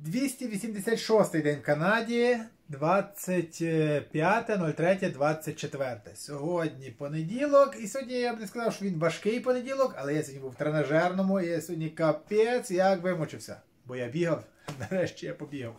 286 день в Канаді, 25.03.24. Сьогодні понеділок, і сьогодні я б не сказав, що він важкий понеділок, але я сьогодні був в тренажерному, і я сьогодні капець, як вимучився. Бо я бігав, нарешті я побігав.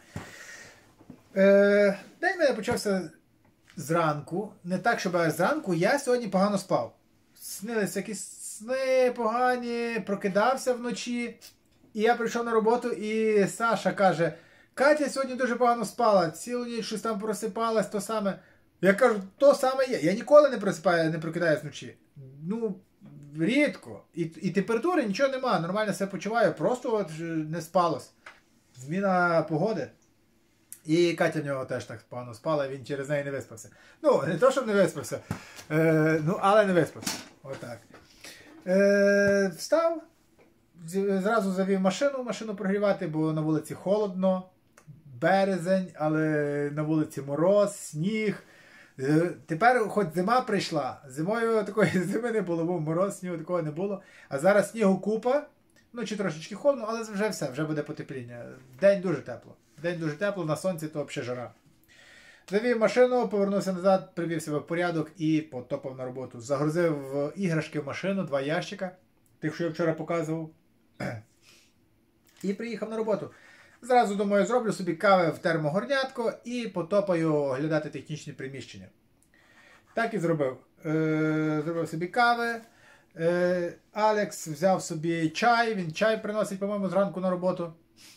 День мене почався зранку, не так, щоб аж зранку, я сьогодні погано спав. Снилися якісь сни погані, прокидався вночі. І я прийшов на роботу, і Саша каже: Катя сьогодні дуже погано спала, цілу ніч щось там просипалась, то саме. Я кажу, то саме є. Я ніколи не просипаю, не прокидаюсь вночі. Ну, рідко. І температури нічого нема, нормально себе почуваю, просто от не спалось. Зміна погоди. І Катя в нього теж так погано спала, він через неї не виспався. Ну, не то, щоб не виспався, але не виспався. Отак. Встав. Зразу завів машину прогрівати, бо на вулиці холодно, березень, але на вулиці мороз, сніг. Тепер хоч зима прийшла, зимою такої зими не було, був мороз, снігу такого не було. А зараз снігу купа, ну чи трошечки холодно, але вже все, вже буде потепління. День дуже тепло. День дуже тепло, на сонці то взагалі жара. Завів машину, повернувся назад, привів себе в порядок і потопав на роботу. Загрузив іграшки в машину, 2 ящика, тих, що я вчора показував. І приїхав на роботу. Зразу, думаю, зроблю собі кави в термогорнятко і потопаю оглядати технічні приміщення. Так і зробив. Зробив собі кави. Алекс взяв собі чай. Він чай приносить, по-моєму, зранку на роботу.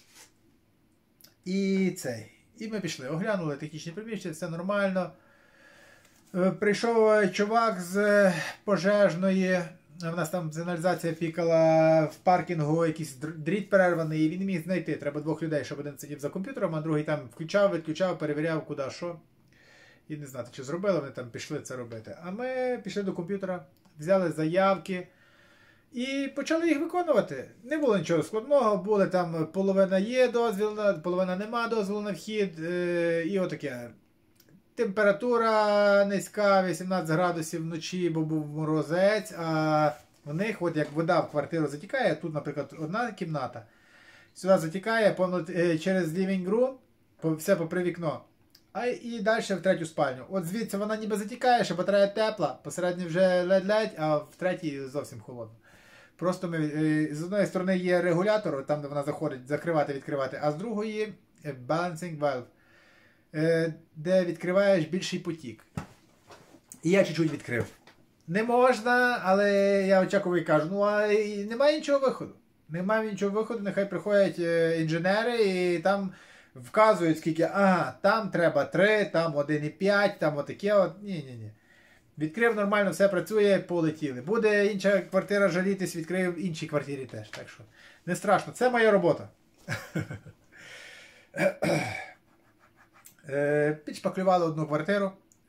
І ми пішли. Оглянули технічні приміщення, все нормально. Прийшов чувак з пожежної. У нас там сигналізація пікала в паркінгу, якийсь дріт перерваний, і він не міг знайти. Треба 2 людей, щоб один сидів за комп'ютером, а другий там включав, відключав, перевіряв, куди, що. І не знати, чи зробили, вони там пішли це робити. А ми пішли до комп'ютера, взяли заявки і почали їх виконувати. Не було нічого складного, були там половина є дозвіл, половина нема дозволу на вхід, і отаке. Температура низька, 18 градусів вночі, бо був морозець, а в них, от як вода в квартиру затікає, тут, наприклад, одна кімната, сюди затікає через living room, все попри вікно, і далі в третю спальню. От звідси вона ніби затікає, що батарея тепла, посередньо вже ледь-ледь, а в третій зовсім холодно. Просто з одної сторони є регулятор, там де вона заходить, закривати-відкривати, а з другої balancing valve, де відкриваєш більший потік. І я чуть-чуть відкрив. Не можна, але я очікував і кажу, ну а немає нічого виходу. Немає нічого виходу, нехай приходять інженери і там вказують, скільки, там треба 3, там 1,5, там отаке от. Ні. Відкрив нормально, все працює, полетіли. Буде інша квартира жалітись, відкрив в іншій квартирі теж. Так що не страшно, це моя робота. Підшпаклювали одну квартиру,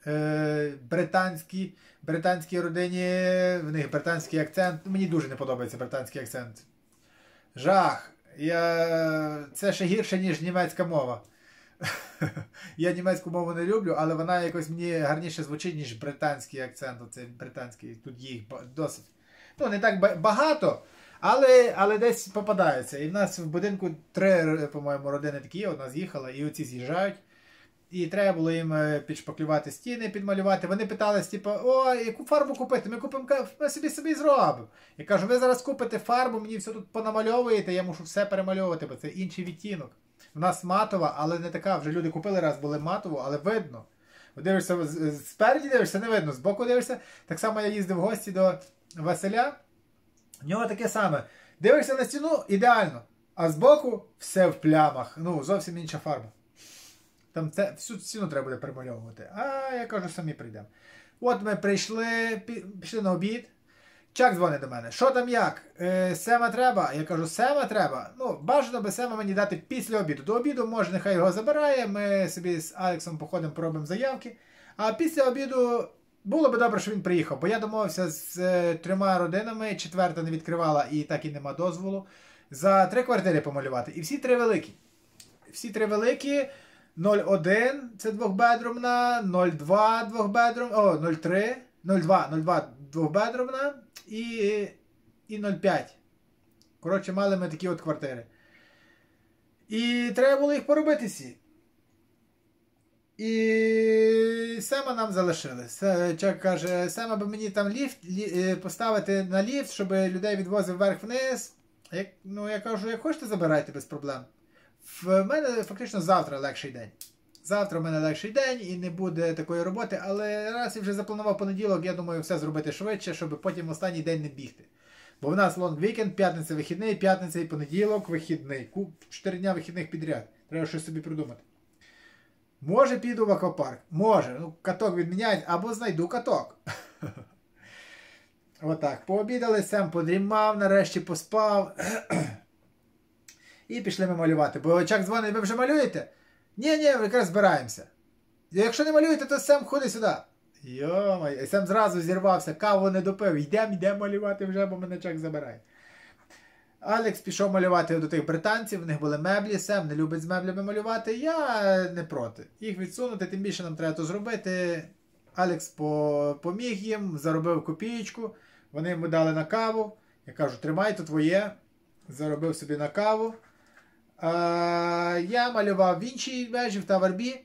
британській родині, в них британський акцент, мені дуже не подобається британський акцент. Жах, це ще гірше, ніж німецька мова. Я німецьку мову не люблю, але вона якось мені гарніше звучить, ніж британський акцент, оцей британський, тут їх досить. Ну, не так багато, але десь попадаються. І в нас в будинку 3, по-моєму, родини такі є, одна з'їхала, і оці з'їжджають. І треба було їм підшпаклювати стіни, підмалювати. Вони питались, типу, яку фарбу купити? Ми собі зробимо. Я кажу, ви зараз купите фарбу, мені все тут понамальовуєте, я мушу все перемальовувати, бо це інший відтінок. У нас матова, але не така, вже люди купили раз, були матову, але видно. Дивишся, спереді дивишся, не видно, збоку дивишся. Так само я їздив в гості до Василя, в нього таке саме. Дивишся на стіну, ідеально, а збоку все в плямах, ну зовсім інша фарба. Там всю стіну треба буде перемальовувати. А я кажу, самі прийдемо. От ми пішли на обід. Чак дзвонить до мене. Що там як? Сема треба? Я кажу, сема треба. Ну, бажано би сема мені дати після обіду. До обіду, може, нехай його забирає. Ми собі з Алексом походимо, поробимо заявки. А після обіду було б добре, що він приїхав. Бо я домовився з 3 родинами, 4-та не відкривала і так і нема дозволу. За 3 квартири помалювати. І всі 3 великі. Всі 3 великі. 0,1 це 2-бедрумна, 0,2 2-бедрумна, 0,2 2-бедрумна і 0,5. Коротше, мали ми такі от квартири. І треба було їх поробити всі. І Сема нам залишили. Чак каже, Сем, аби мені там ліфт поставити на ліфт, щоб людей відвозив вверх-вниз. Я кажу, як хочете, забирайте без проблем. В мене фактично завтра легший день. Завтра в мене легший день і не буде такої роботи, але раз я вже запланував понеділок, я думаю все зробити швидше, щоб потім останній день не бігти. Бо в нас лонг-вікенд, п'ятниця вихідний, п'ятниця і понеділок вихідний. 4 дня вихідних підряд. Треба щось собі придумати. Може піду в аквапарк? Може. Ну, каток відміняють, або знайду каток. Отак. Пообідали, Сем подрімав, нарешті поспав. І пішли ми малювати. Бо Чак дзвонить, ви вже малюєте? Ні, ми якраз збираємося. Якщо не малюєте, то Сем ходи сюди. Йо-моє. І Сем зразу зірвався, каву не допив. Йдемо малювати вже, бо мене Чак забирає. Алекс пішов малювати до тих британців, в них були меблі, Сем не любить з меблями малювати, я не проти. Їх відсунути, тим більше нам треба то зробити. Алекс поміг їм, заробив копієчку, вони йому дали на каву. Я кажу, тримай, то твоє. Заробив собі на каву. Я малював в іншій вежі, в Таварбі.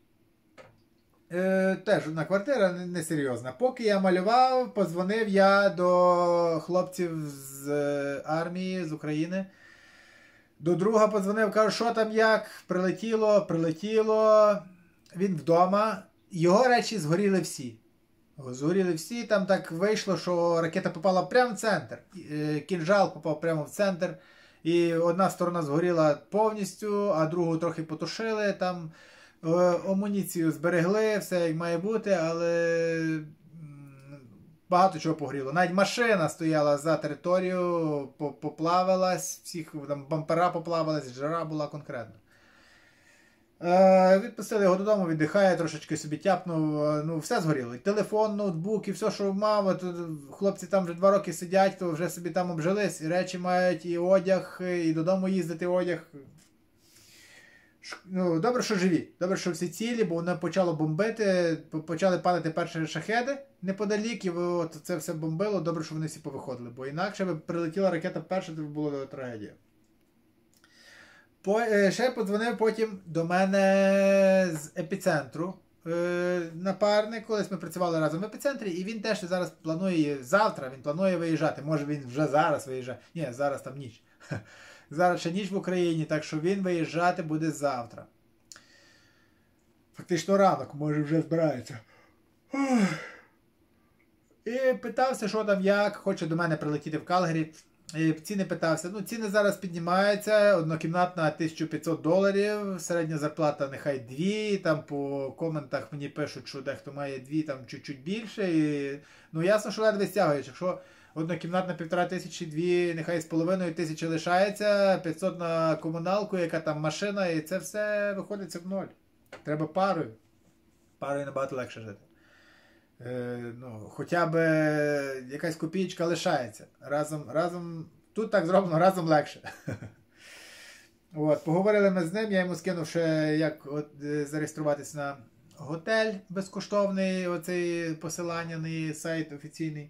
Теж одна квартира, несерйозна. Поки я малював, подзвонив я до хлопців з армії, з України. До друга подзвонив, кажу, що там як, прилетіло. Він вдома. Його речі згоріли всі. Там так вийшло, що ракета попала прямо в центр. Кінжал попав прямо в центр. І одна сторона згоріла повністю, а другу трохи потушили. Там амуніцію зберегли, все як має бути, але багато чого погріло. Навіть машина стояла за територію, поплавилась, всіх там бампера поплавилась, жара була конкретно. Відпустили його додому, віддихає, трошечки собі тяпнув, все згоріло. І телефон, ноутбук, і все, що мав. Хлопці там вже 2 роки сидять, то вже собі там обжились, і речі мають, і одяг, і додому їздити одяг. Добре, що живі, добре, що всі цілі, бо воно почало бомбити, почали падати перші шахеди неподалік, і от це все бомбило, добре, що вони всі повиходили, бо інакше б прилетіла ракета перша, то було трагедія. Ще подзвонив потім до мене з епіцентру напарник, колись ми працювали разом в епіцентрі, і він теж зараз планує, завтра він планує виїжджати, може він вже зараз виїжджає, ні, зараз там ніч. Зараз ще ніч в Україні, так що він виїжджати буде завтра. Фактично ранок, може вже збирається. І питався, що там як, хоче до мене прилетіти в Калгарі. І ціни питався. Ціни зараз піднімаються, однокімнатна $1500, середня зарплата нехай 2, там по коментах мені пишуть, що дехто має 2, там чуть-чуть більше. І, ясно, що ледве стягуєш, якщо однокімнатна 1500, 2, нехай з половиною тисячі лишається, 500 на комуналку, яка там машина, і це все виходиться в ноль. Треба парою. Парою набагато легше жити. Хоча б якась копійка лишається. Разом, тут так зроблено, разом легше. Поговорили ми з ним, я йому скинув ще, як зареєструватися на готель безкоштовний, оцей посилання на сайт офіційний.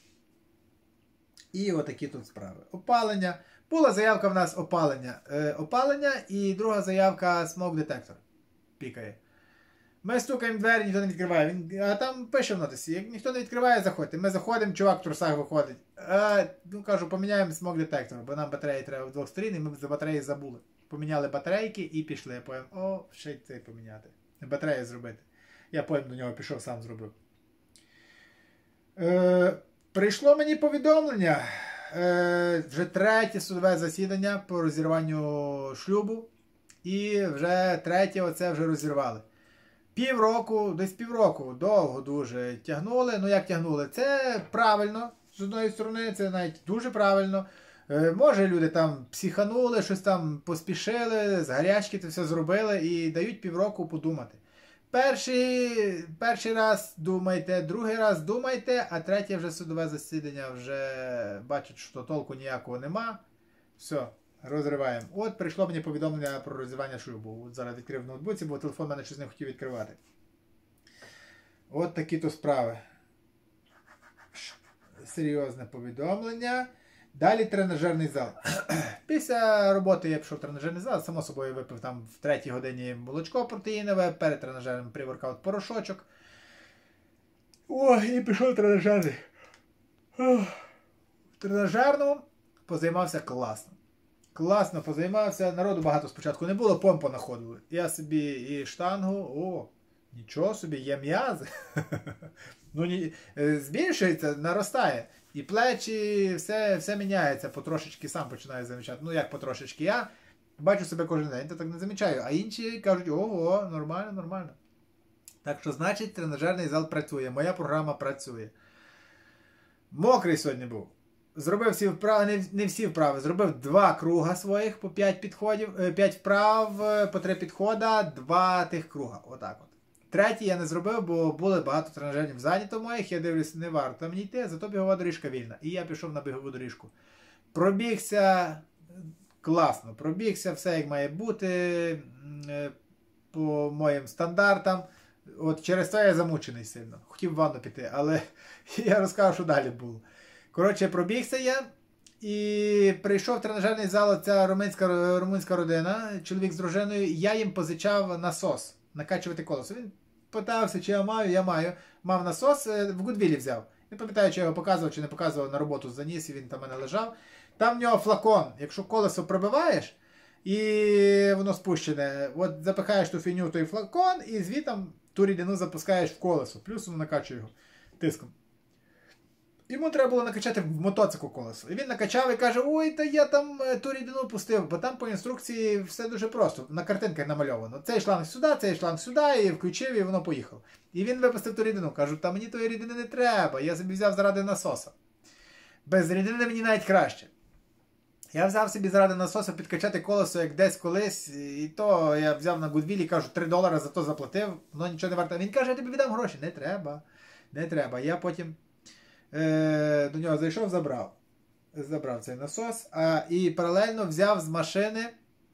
І отакі тут справи. Опалення. Була заявка в нас опалення і друга заявка смок-детектор. Пікає. Ми стукаємо в двері, ніхто не відкриває. А там пише в нотисі, як ніхто не відкриває, заходьте. Ми заходимо, чувак в трусах виходить. Кажу, поміняємо смок-детектор, бо нам батареї треба в 2 сторін, і ми за батареї забули. Поміняли батарейки і пішли. Я поїм, ще й цей поміняти. Батареї зробити. Я потім до нього пішов, сам зробив. Прийшло мені повідомлення. Вже 3-те судове засідання по розірванню шлюбу. І вже 3-те оце вже розірвали. Десь півроку, довго дуже тягнули. Як тягнули? Це правильно, з одної сторони, це навіть дуже правильно. Може люди там психанули, щось там поспішили, з гарячки це все зробили і дають півроку подумати. Перший раз думайте, другий раз думайте, а 3-те вже судове засідання вже бачать, що толку ніякого нема. Все. Розриваємо. Прийшло мені повідомлення про розірвання шлюбу. Зараз відкрив в ноутбуці, бо телефон мене щось не хотів відкривати. Такі то справи. Серйозне повідомлення. Далі тренажерний зал. Після роботи я пішов в тренажерний зал, само собою випив там в 3 годині молочко протеїнове, перед тренажером pre-workout порошочок. О, і пішов тренажерний. В тренажерному позаймався класно. Класно позаймався, народу багато спочатку не було, помпа находили. Я собі і штангу, нічого собі, є м'язи. Ну, збільшується, наростає. І плечі, все міняється, потрошечки сам починаю замічати. Ну, як потрошечки, я бачу себе кожен день, то так не замічаю. А інші кажуть, ого, нормально, нормально. Так що, значить, тренажерний зал працює, моя програма працює. Мокрий сьогодні був. Зробив всі вправи, не всі вправи, зробив 2 круга своїх по 5 підходів, 5 вправ, по 3 підхода, 2 тих круга. Отак от. 3-й я не зробив, бо були багато тренажерів зайнято моїх, я дивлюсь, не варто мені йти, зато бігова доріжка вільна. І я пішов на бігову доріжку. Пробігся класно, пробігся, все як має бути, по моїм стандартам. От через це я замучений сильно. Хотів в ванну піти, але я розказав, що далі було. Коротше, пробігся я і прийшов в тренажерний зал, ця румунська родина, чоловік з дружиною, я їм позичав насос, накачувати колесо. Він питався, чи я маю. Мав насос, в Гудвілі взяв. Не пам'ятаю, чи я його показував, чи не показував, на роботу заніс, і він там в мене лежав. Там в нього флакон, якщо колесо пробиваєш, і воно спущене, от запихаєш ту фігню в той флакон, і звітом ту рідину запускаєш в колесо, плюс воно накачує його тиском. Йому треба було накачати в мотоцикл колесо. І він накачав і каже, ой, та я там ту рідину пустив, бо там по інструкції все дуже просто, на картинках намальовано. Цей шланг сюди, і включив, і воно поїхало. І він випустив ту рідину. Кажу, та мені тої рідини не треба, я собі взяв заради насоса. Без рідини мені навіть краще. Я взяв собі заради насоса підкачати колесо, як десь колись, і то я взяв на Гудвілі, кажу, $3 за то заплатив, воно нічого не варто. Він каже, я тобі віддам гроші. Не треба. Я потім до нього зайшов, забрав цей насос, і паралельно взяв з машини,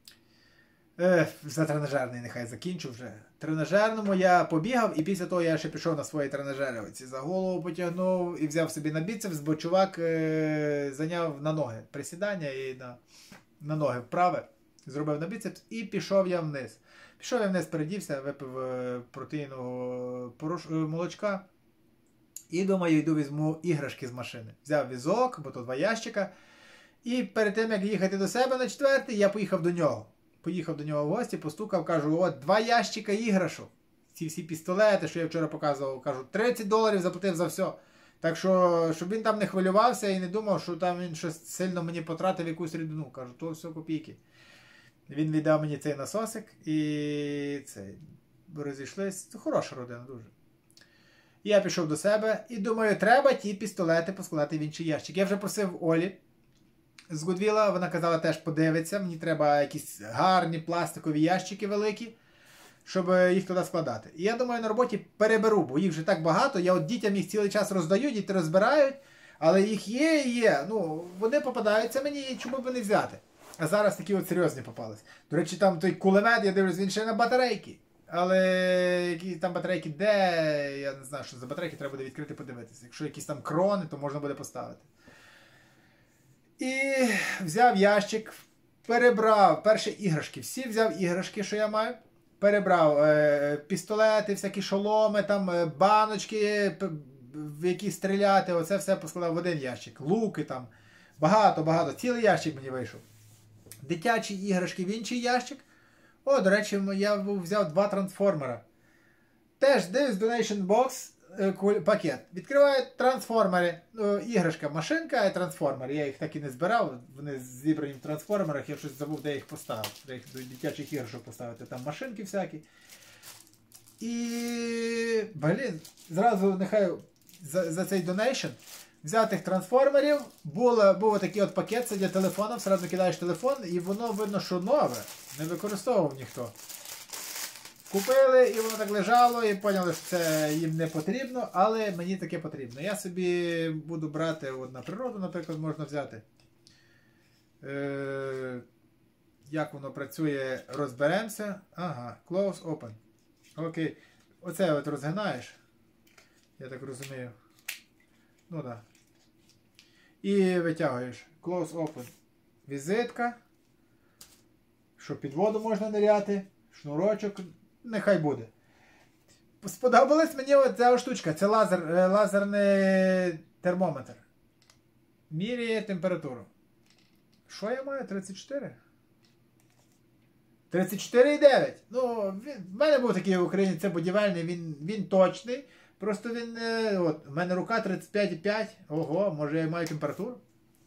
за тренажерний, нехай закінчу вже. Тренажерному я побігав, і після того я ще пішов на свої тренажери. Оці за голову потягнув і взяв собі на біцепс, бо чувак зайняв на ноги присідання і на ноги вправи. Зробив на біцепс і пішов я вниз. Передівся, випив протеїнового молочка. І думаю, йду візьму іграшки з машини. Взяв візок, бо то 2 ящика. І перед тим, як їхати до себе на 4-й, я поїхав до нього. Поїхав до нього в гості, постукав, кажу, от 2 ящика іграшок. Ці всі пістолети, що я вчора показував, кажу, $30 заплатив за все. Так що, щоб він там не хвилювався і не думав, що там він щось сильно мені потратив якусь рідину. Кажу, то все копійки. Він віддав мені цей насосик і розійшлись. Це хороша родина дуже. Я пішов до себе і думаю, треба ті пістолети поскладати в інший ящик. Я вже просив Олі з Гудвіла, вона казала, теж подивиться, мені треба якісь гарні пластикові ящики великі, щоб їх туди складати. І я думаю, на роботі переберу, бо їх вже так багато, я от дітям їх цілий час роздаю, діти розбирають, але їх є, ну, вони попадаються мені, чому б не взяти. А зараз такі от серйозні попались. До речі, там той кулемет, я дивлюсь, він ще на батарейки. Але які там батарейки, де, я не знаю, що за батарейки, треба буде відкрити, подивитися. Якщо якісь там крони, то можна буде поставити. І взяв ящик, перебрав перші іграшки. Всі взяв іграшки, що я маю. Перебрав пістолети, всякі шоломи, там баночки, в які стріляти. Оце все поскладав в один ящик. Луки там. Багато. Цілий ящик мені вийшов. Дитячі іграшки в інший ящик. О, до речі, я взяв 2 трансформера. Теж дивись Donation Box пакет. Відкриваю трансформери. Іграшка, машинка і трансформери. Я їх так і не збирав. Вони зібрані в трансформерах. Я щось забув, де їх поставив. Де їх до дитячих іграшок поставити. Там машинки всякі. І, зразу нехай за цей Donation взяв тих трансформерів. Був такий от пакет, це для телефону. Зразу кидаєш телефон і воно видно, що нове. Не використовував ніхто. Купили, і воно так лежало, і поняли, що це їм не потрібно, але мені таке потрібно. Я собі буду брати от на природу, наприклад, можна взяти. Як воно працює, розберемося. Ага, close, open. Окей. Оце от розгинаєш. Я так розумію. Ну так. Да. І витягуєш. Close open. Візитка. Що під воду можна ниряти. Шнурочок. Нехай буде. Сподобалась мені оця штучка. Це лазерний термометр. Міряє температуру. Що я маю? 34? 34,9. Ну, в мене був такий в Україні, це будівельний, він точний. Просто він, от, в мене рука 35,5. Ого, може я маю температуру?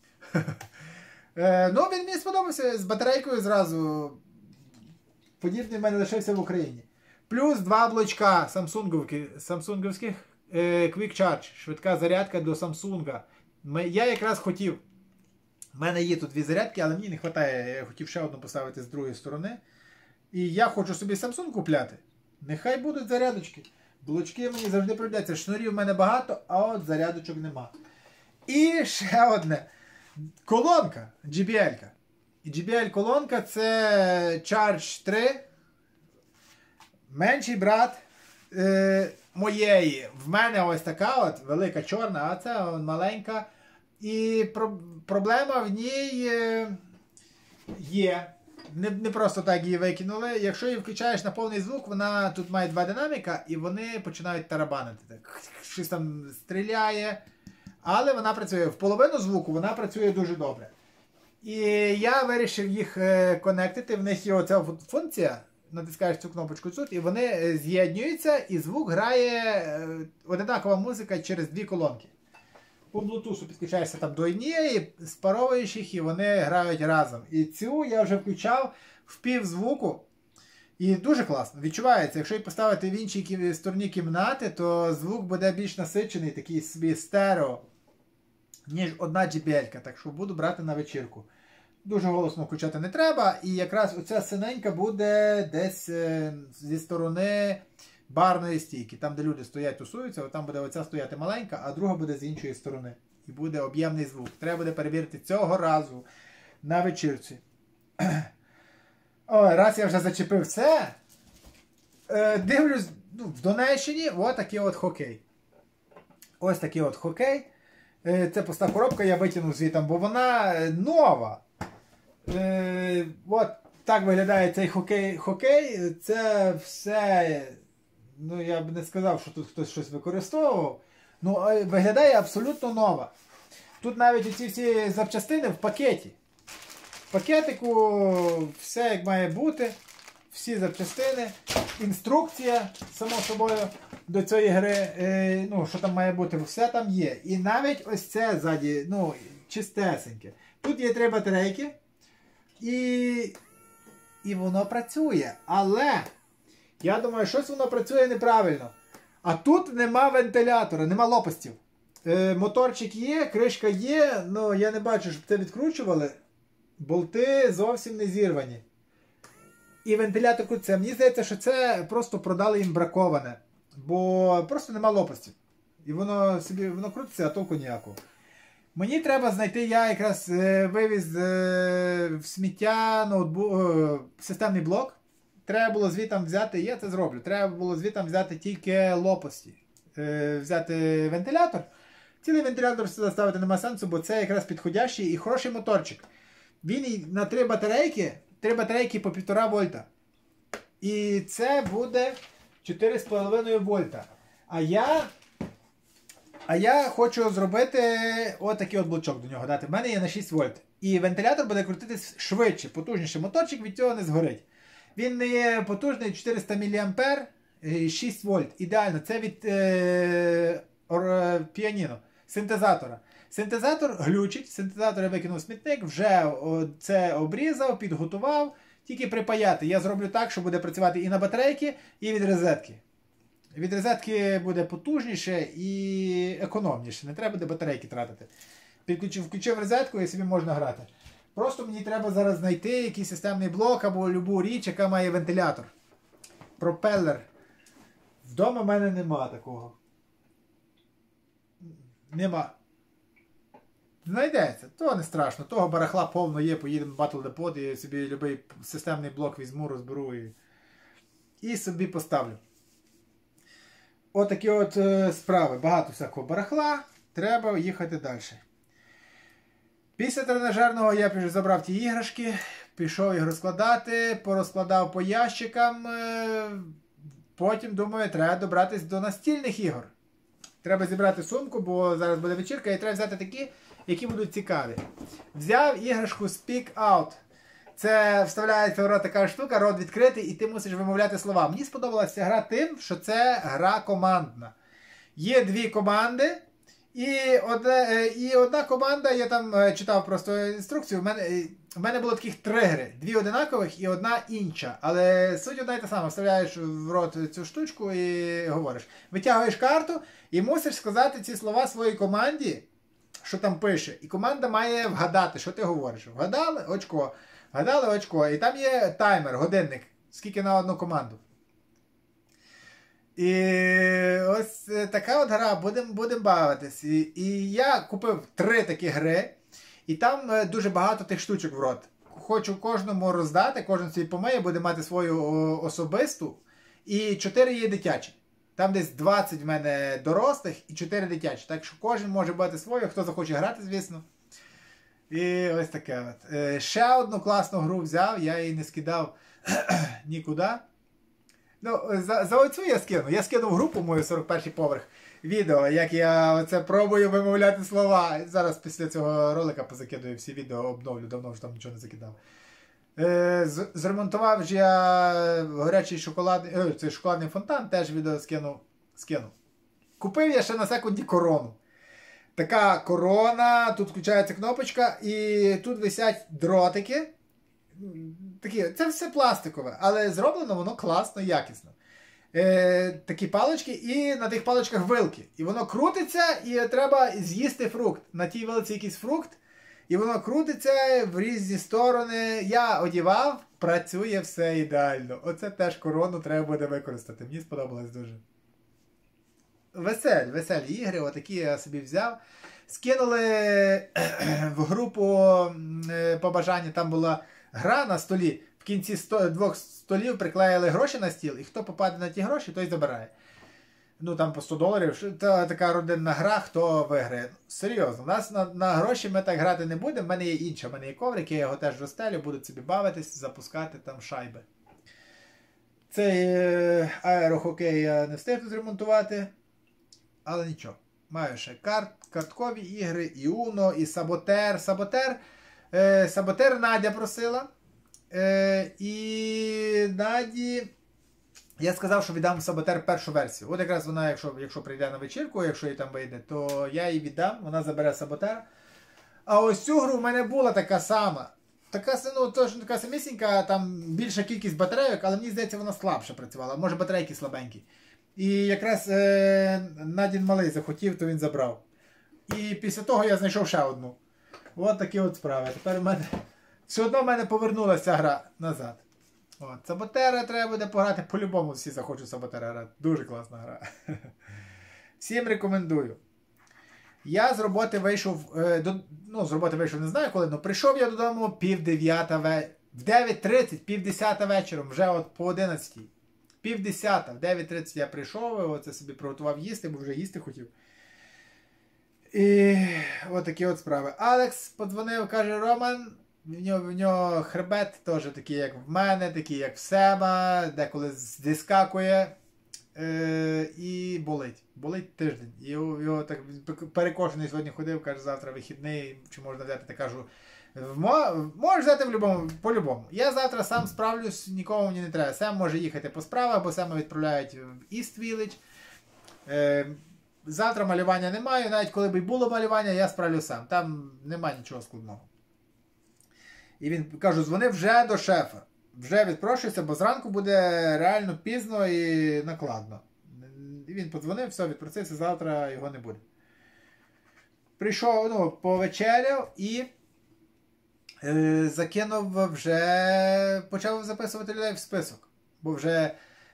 Ну, він мені сподобався з батарейкою зразу. Подібний в мене лишився в Україні. Плюс 2 блочка самсунговських Quick Charge. Швидка зарядка до Samsung. Я якраз хотів. У мене є тут 2 зарядки, але мені не вистачає. Я хотів ще одну поставити з другої сторони. І я хочу собі Samsung купляти. Нехай будуть зарядочки. Блочки мені завжди прийдеться. Шнурів в мене багато, а от зарядочок нема. І ще одне. Колонка. JBL-ка. І JBL-колонка це Charge 3. Менший брат моєї. В мене ось така от велика чорна, а це маленька. І проблема в ній є. Не просто так її викинули. Якщо її включаєш на повний звук, вона тут має 2 динаміка і вони починають тарабанити. Так, щось там стріляє. Але вона працює в половину звуку, вона працює дуже добре. І я вирішив їх конектити. В них є оця функція. Натискаєш цю кнопочку тут, і вони з'єднуються, і звук грає одинакова музика через 2 колонки. По Bluetooth підключаєшся там до однієї, спаровуєш їх, і вони грають разом. І цю я вже включав в пів звуку. І дуже класно. Відчувається, якщо її поставити в іншій стороні кімнати, то звук буде більш насичений, такий собі стерео, ніж одна JBL-ка. Так що буду брати на вечірку. Дуже голосно включати не треба. І якраз оця синенька буде десь зі сторони барної стійки. Там, де люди стоять, тусуються, там буде оця стояти маленька, а друга буде з іншої сторони. І буде об'ємний звук. Треба буде перевірити цього разу на вечірці. Ой, раз я вже зачепив це. Дивлюсь, в Донеччині ось такий от хокей. Ось такий от хокей. Це пуста коробка, я витягнув звідти, бо вона нова. От так виглядає цей хокей. Це все, ну я б не сказав, що тут хтось щось використовував. Ну, виглядає абсолютно нова. Тут навіть оці всі запчастини в пакеті. В пакетику все як має бути. Всі запчастини. Інструкція, само собою, до цієї гри. Ну, що там має бути, все там є. І навіть ось це ззаді, ну, чистесеньке. Тут є 3 батарейки. І воно працює. Але я думаю, щось воно працює неправильно. А тут нема вентилятора, нема лопастів. Моторчик є, кришка є, але я не бачу, щоб це відкручували. Болти зовсім не зірвані. І вентилятор крутиться. Мені здається, що це просто продали їм браковане. Бо просто нема лопастів. І воно крутиться, а толку ніякого. Мені треба знайти, я якраз вивіз в сміття системний блок. Треба було звітом взяти, я це зроблю, треба було звітом взяти тільки лопасті. Взяти вентилятор. Цілий вентилятор сюди ставити нема сенсу, бо це якраз підходящий і хороший моторчик. Він на 3 батарейки по 1,5 вольта. І це буде 4,5 вольта. А я хочу зробити отакий от блочок до нього дати. В мене є на 6 вольт. І вентилятор буде крутитись швидше, потужніше. Моторчик від цього не згорить. Він не є потужний, 400 мА, 6 вольт. Ідеально. Це від піаніно, синтезатора. Синтезатор глючить, синтезатор я викинув в смітник, вже це обрізав, підготував. Тільки припаяти. Я зроблю так, що буде працювати і на батарейки, і від розетки. Від розетки буде потужніше і економніше. Не треба буде батарейки тратити. Включив розетку і собі можна грати. Просто мені треба зараз знайти якийсь системний блок або любу річ, яка має вентилятор. Пропелер. Вдома в мене нема такого. Нема. Знайдеться. То не страшно. Того барахла повно є. Поїдемо в Battle Depot і собі любий системний блок візьму, розберу і собі поставлю. Отакі от справи. Багато всякого барахла. Треба їхати далі. Після тренажерного я забрав ті іграшки, пішов їх розкладати, порозкладав по ящикам. Потім, думаю, треба добратися до настільних ігор. Треба зібрати сумку, бо зараз буде вечірка, і треба взяти такі, які будуть цікаві. Взяв іграшку Speak Out. Це вставляється в рот така штука, рот відкритий, і ти мусиш вимовляти слова. Мені сподобалася гра тим, що це гра командна. Є дві команди, і одна команда, я там читав просто інструкцію, в мене було таких 3 гри. 2 одинакових і одна інша. Але суть одна і та сама. Вставляєш в рот цю штучку і говориш. Витягуєш карту і мусиш сказати ці слова своїй команді, що там пише. І команда має вгадати, що ти говориш. Вгадали? Очко. Вгадали? Очко. І там є таймер, годинник. Скільки на одну команду. І ось така от гра, будемо бавитись. І я купив 3 такі гри, і там дуже багато тих штучок в рот. Хочу кожному роздати, кожен собі помиє, буде мати свою особисту, і 4 є дитячі. Там десь 20 в мене дорослих і 4 дитячі. Так що кожен може бати свою, хто захоче грати, звісно. І ось таке от. Ще одну класну гру взяв, я її не скидав нікуди. Ну, за оцю я скину. Я скинув групу мою 41-й поверх відео, як я оце пробую вимовляти слова. Зараз після цього ролика позакидую всі відео, обновлю, давно вже там нічого не закидав. Зремонтував ж я горячий цей шоколадний фонтан, теж відео скинув. Купив я ще на секунді корону. Така корона, тут включається кнопочка і тут висять дротики. Це все пластикове, але зроблено воно класно, якісно. Такі палички, і на тих паличках вилки. І воно крутиться, і треба з'їсти фрукт. На тій вилці якийсь фрукт, і воно крутиться в різні сторони. Я одівав, працює все ідеально. Оце теж корону треба буде використати. Мені сподобалось дуже. Веселі ігри, отакі я собі взяв. Скинули в групу побажання, там була гра на столі. В кінці 2 столів приклеїли гроші на стіл, і хто попаде на ті гроші, той забирає. Ну там по $100. Це така родинна гра, хто виграє. Серйозно, у нас на гроші ми так грати не будемо. В мене є інша, в мене є коврик, я його теж розстелю, буду собі бавитись, запускати там шайби. Цей аерохокей я не встиг зремонтувати, але нічого. Маю ще карткові ігри, і Uno, і Саботер. Саботер Надя просила. І Наді я сказав, що віддам Саботер першу версію. От якраз вона, якщо прийде на вечірку, якщо їй там вийде, то я їй віддам, вона забере Саботер. А ось цю гру в мене була така сама. Така самісінька, там більша кількість батарейок, але мені здається, вона слабше працювала. Може батарейки слабенькі. І якраз Надін малий захотів, то він забрав. І після того я знайшов ще одну. От такі от справи. Тепер все одно в мене повернулася гра назад. От, Саботера треба буде пограти. По-любому всі захочуть Саботера грати. Дуже класна гра. Всім рекомендую. Я з роботи вийшов, з роботи вийшов не знаю коли, але прийшов я додому в 9:30, 9:50 вечором, вже от по 11. 9:50, в 9:30 я прийшов, оце собі приготував їсти, бо вже їсти хотів. І от такі от справи. Алекс подзвонив, каже, Роман, в нього хребет теж такий, як в мене, такий, як в Сема, деколи зіскакує і болить. Болить тиждень. І його так перекошений сьогодні ходив, каже, завтра вихідний, чи можна взяти, та кажу, можеш взяти по-любому. Я завтра сам справлюсь, нікому мені не треба. Сем може їхати по справах, бо Сема відправляють в East Village. Завтра малювання немає, навіть коли б і було малювання, я справлю сам. Там немає нічого складного. І він, кажу, дзвони вже до шефа. Вже відпрошуйся, бо зранку буде реально пізно і накладно. І він подзвонив, все, відпросився, завтра його не буде. Прийшов, повечеряв і закинув вже, почав записувати людей в список. Бо вже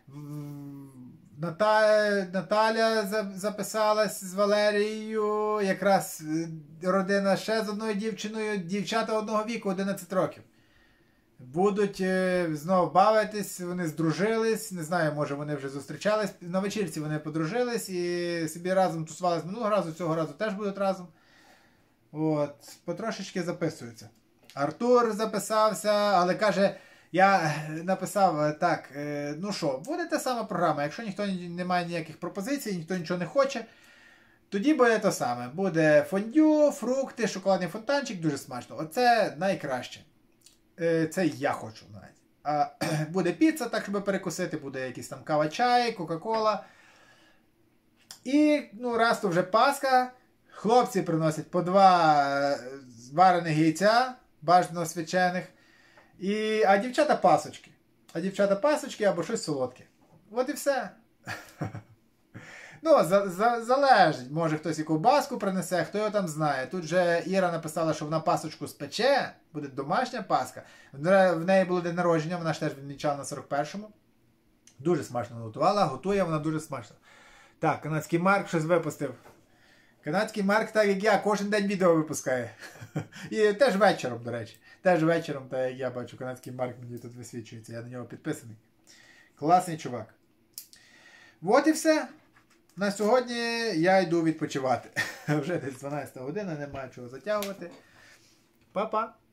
Наталя записалась з Валерією, якраз родина ще з одною дівчиною, дівчата одного віку, 11 років. Будуть знову бавитись, вони здружились, не знаю, може вони вже зустрічались, на вечірці вони подружились і собі разом тусувались минулого разу, цього разу теж будуть разом. От, потрошечки записуються. Артур записався, але каже, я написав так, ну що, буде та сама програма. Якщо ніхто не має ніяких пропозицій, ніхто нічого не хоче, тоді буде те саме. Буде фондю, фрукти, шоколадний фонтанчик, дуже смачно. Оце найкраще. Це я хочу навіть. А буде піца, так, щоб перекусити, буде якийсь там кава-чай, кока-кола. І, ну, раз то вже Пасха, хлопці приносять по 2 варених яйця, бажано свячених, а дівчата пасочки. А дівчата пасочки або щось солодке. От і все. Ну, залежить. Може хтось і ковбаску принесе, хто його там знає. Тут же Іра написала, що вона пасочку спече, буде домашня Пасха. В неї було день народження, вона ж теж відмічала на 41-му. Дуже смачно готувала, готує вона дуже смачно. Так, канадський Марк щось випустив. Канадський Марк, так як я, кожен день відео випускає. І теж вечором, до речі. Теж вечором, так як я бачу, канадський Марк мені тут висвічується. Я на нього підписаний. Класний чувак. От і все. На сьогодні я йду відпочивати. Вже десь 12 година, немає чого затягувати. Па-па!